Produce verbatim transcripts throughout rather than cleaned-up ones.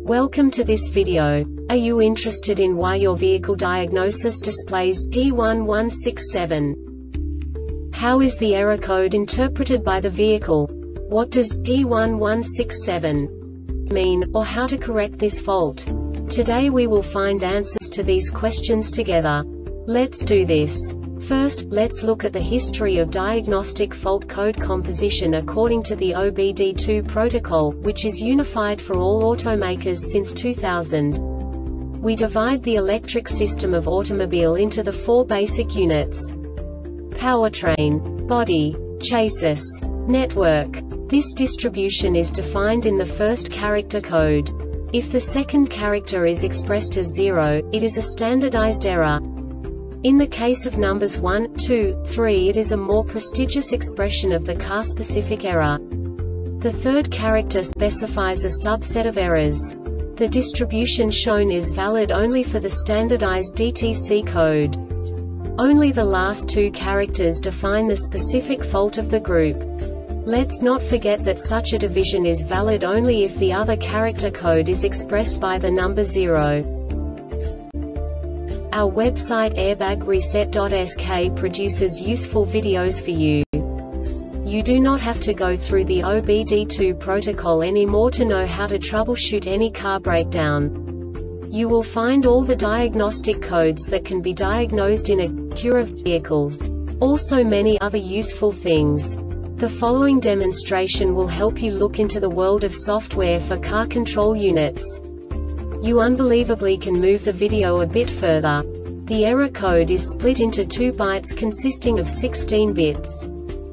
Welcome to this video. Are you interested in why your vehicle diagnosis displays P one one six seven? How is the error code interpreted by the vehicle? What does P one one six seven mean, or how to correct this fault? Today we will find answers to these questions together. Let's do this. First, let's look at the history of diagnostic fault code composition according to the O B D two protocol, which is unified for all automakers since two thousand. We divide the electric system of automobile into the four basic units: powertrain, body, chassis, network. This distribution is defined in the first character code. If the second character is expressed as zero, it is a standardized error. In the case of numbers one, two, three, it is a more prestigious expression of the car-specific error. The third character specifies a subset of errors. The distribution shown is valid only for the standardized D T C code. Only the last two characters define the specific fault of the group. Let's not forget that such a division is valid only if the other character code is expressed by the number zero. Our website airbag reset dot S K produces useful videos for you. You do not have to go through the O B D two protocol anymore to know how to troubleshoot any car breakdown. You will find all the diagnostic codes that can be diagnosed in Acura vehicles. Also many other useful things. The following demonstration will help you look into the world of software for car control units. You unbelievably can move the video a bit further. The error code is split into two bytes consisting of sixteen bits.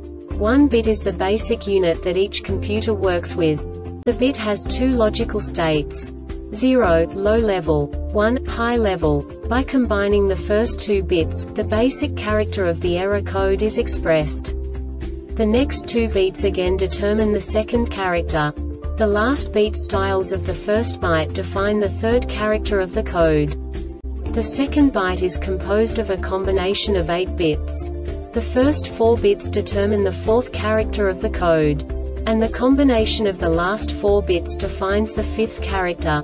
One bit is the basic unit that each computer works with. The bit has two logical states: zero, low level, one, high level. By combining the first two bits, the basic character of the error code is expressed. The next two bits again determine the second character. The last beat styles of the first byte define the third character of the code. The second byte is composed of a combination of eight bits. The first four bits determine the fourth character of the code. And the combination of the last four bits defines the fifth character.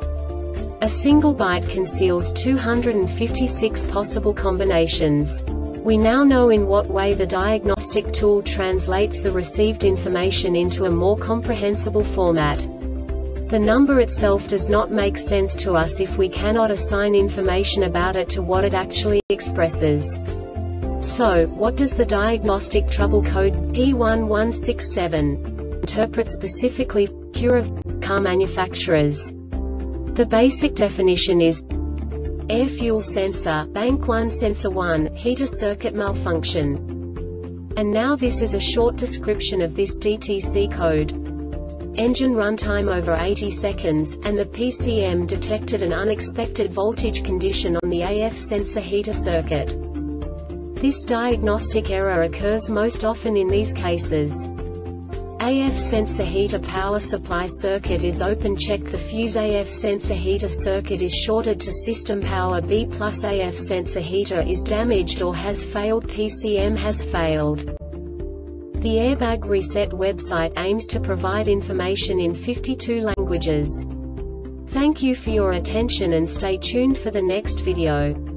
A single byte conceals two hundred fifty-six possible combinations. We now know in what way the diagnostic tool translates the received information into a more comprehensible format. The number itself does not make sense to us if we cannot assign information about it to what it actually expresses. So, what does the diagnostic trouble code P one one six seven interpret specifically for Acura car manufacturers? The basic definition is air fuel sensor, bank one sensor one, heater circuit malfunction. And now this is a short description of this D T C code. Engine runtime over eighty seconds, and the P C M detected an unexpected voltage condition on the A F sensor heater circuit. This diagnostic error occurs most often in these cases: A F sensor heater power supply circuit is open. Check the fuse. A F sensor heater circuit is shorted to system power. B plus A F sensor heater is damaged or has failed. P C M has failed. The Airbag Reset website aims to provide information in fifty-two languages. Thank you for your attention and stay tuned for the next video.